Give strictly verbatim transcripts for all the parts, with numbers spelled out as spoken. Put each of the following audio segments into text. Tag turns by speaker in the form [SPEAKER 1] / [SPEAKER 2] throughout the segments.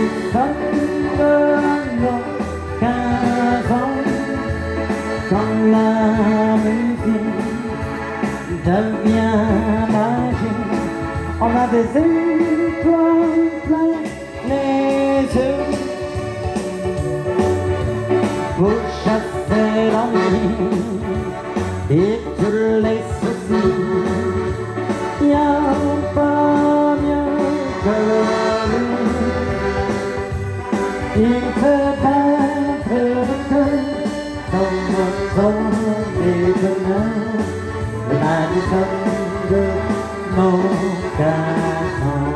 [SPEAKER 1] sommes de quinze ans, quand la musique devient magique, on a des étoiles plein les yeux pour chasser l'ennui et tous les soucis. Y a pas mieux que lui. Il fait battre le cœur comme un les demain, le Madison de mon garçon.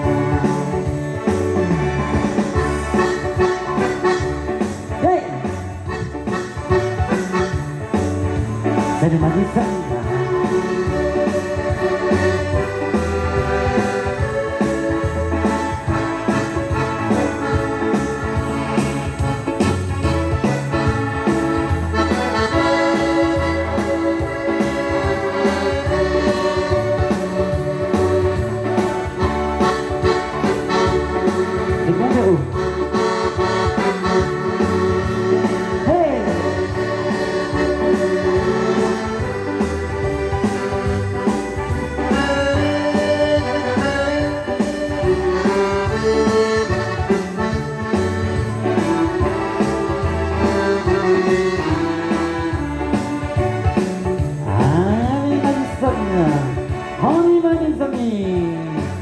[SPEAKER 1] Hey! C'est le Madison. On y va les amis.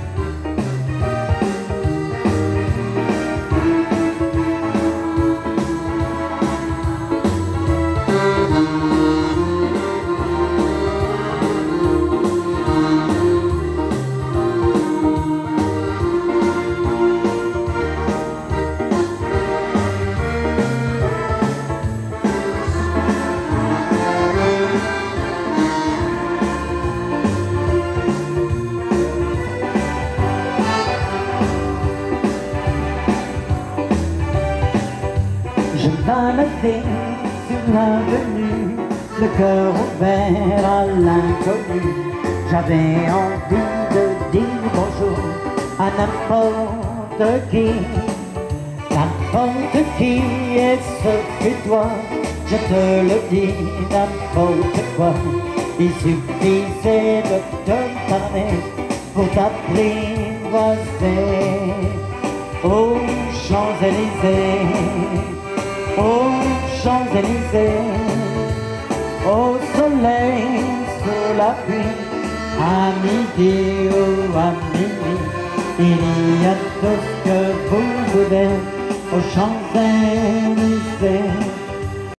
[SPEAKER 1] Je baladais sur l'avenue, le cœur ouvert à l'inconnu. J'avais envie de dire bonjour à n'importe qui, n'importe qui, et ce fut toi. Je te le dis, n'importe quoi. Il suffisait de te parler pour t'apprivoiser aux Champs-Élysées. Aux Champs-Élysées, au soleil, sous la pluie, à midi ou à minuit, il y a tout ce que